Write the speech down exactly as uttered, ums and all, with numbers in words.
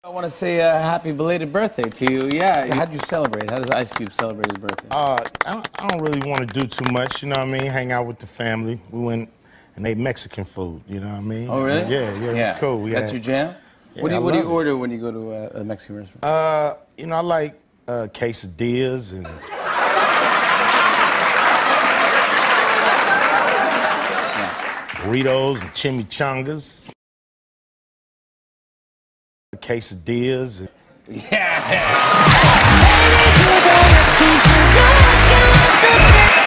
I want to say a uh, happy belated birthday to you. Yeah, how'd you celebrate? How does Ice Cube celebrate his birthday? Uh, I don't, I don't really want to do too much, you know what I mean? Hang out with the family. We went and ate Mexican food, you know what I mean? Oh, really? Yeah, yeah, it yeah. was cool. We That's had, your jam? Yeah, what do you, I what do you love order it. when you go to a, a Mexican restaurant? Uh, you know, I like uh, quesadillas and... burritos and chimichangas. Quesadillas. And... Yeah.